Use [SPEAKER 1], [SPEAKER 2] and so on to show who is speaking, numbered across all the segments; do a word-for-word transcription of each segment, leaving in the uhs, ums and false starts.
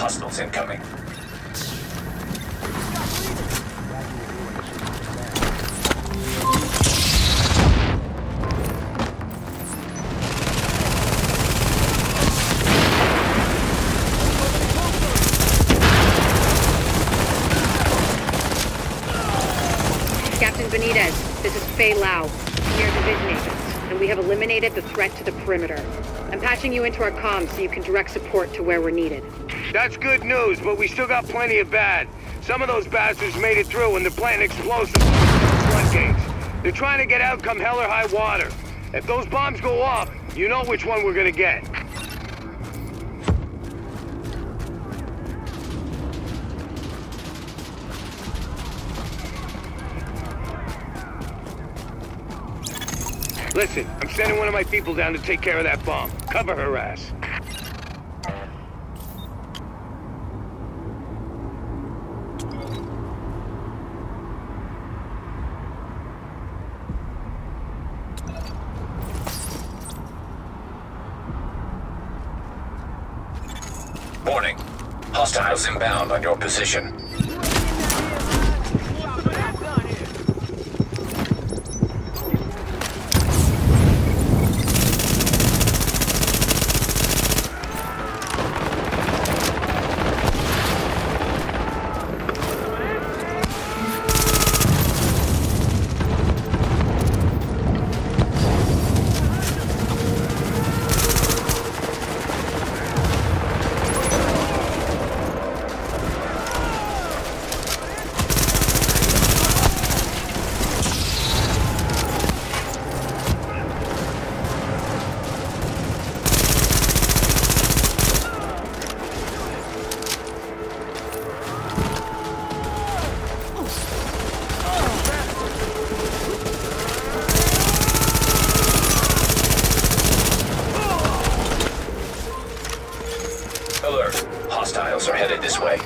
[SPEAKER 1] Hostiles incoming.
[SPEAKER 2] Captain Benitez, this is Fei Lau, Senior Division Agent, and we have eliminated the threat to the perimeter. I'm patching you into our comms so you can direct support to where we're needed.
[SPEAKER 3] That's good news, but we still got plenty of bad. Some of those bastards made it through and they're planting explosives on the floodgates. They're trying to get out come hell or high water. If those bombs go off, you know which one we're gonna get. Listen, I'm sending one of my people down to take care of that bomb. Cover her ass.
[SPEAKER 1] Warning. Hostiles inbound on your position. Alert. Hostiles are headed this way.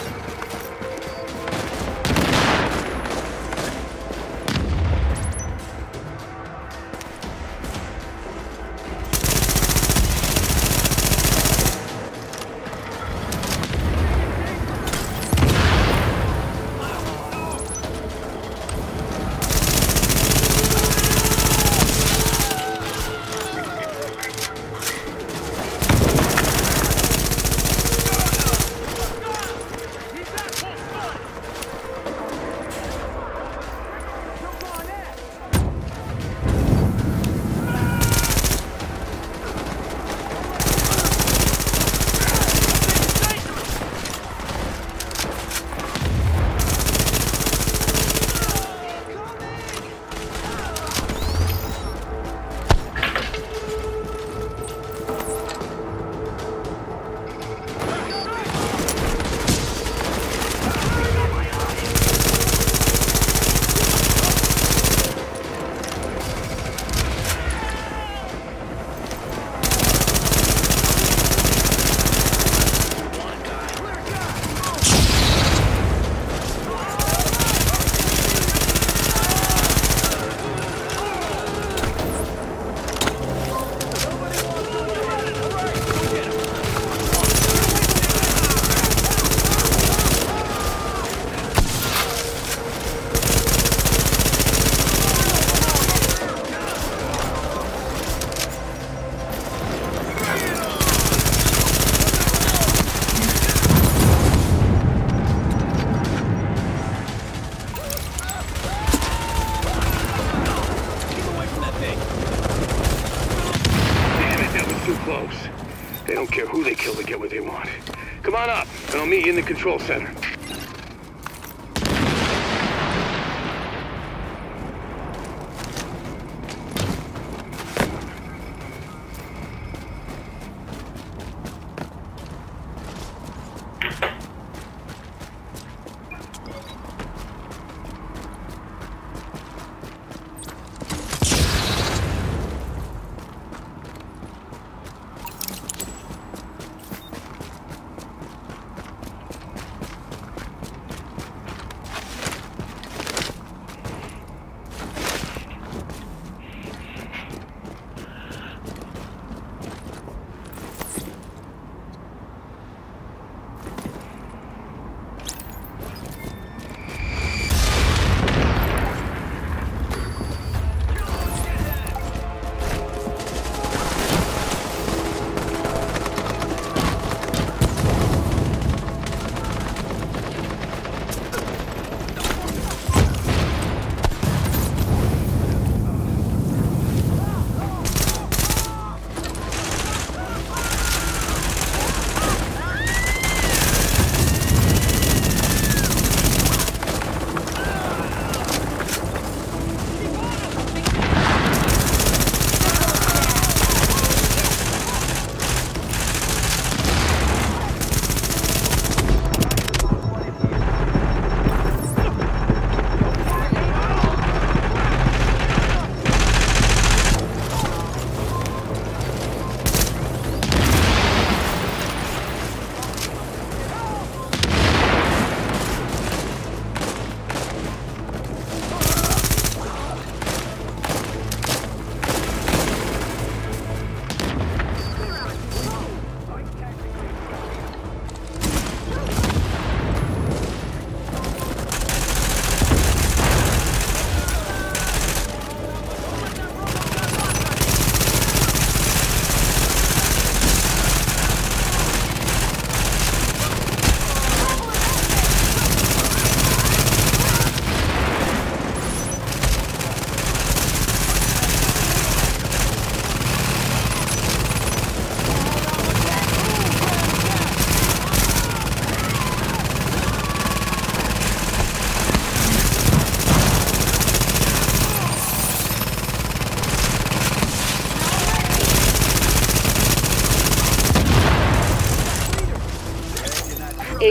[SPEAKER 3] They don't care who they kill to get what they want. Come on up, and I'll meet you in the control center.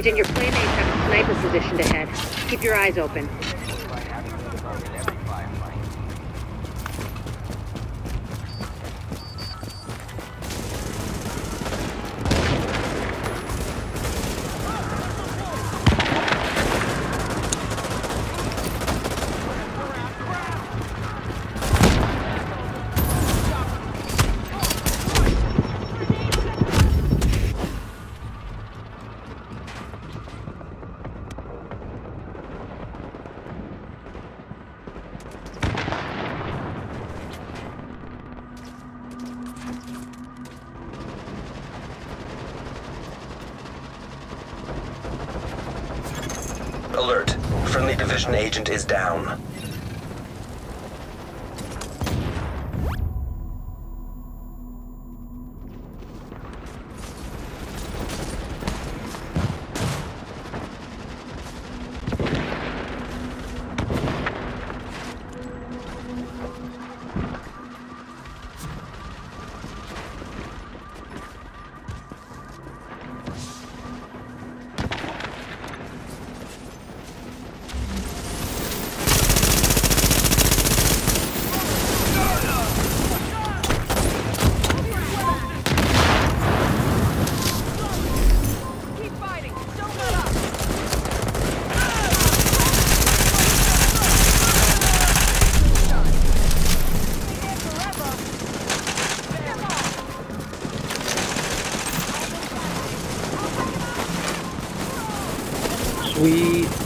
[SPEAKER 2] Agent, your playmates have a sniper positioned ahead. Keep your eyes open.
[SPEAKER 1] Alert. Friendly division agent is down.
[SPEAKER 4] Sweet.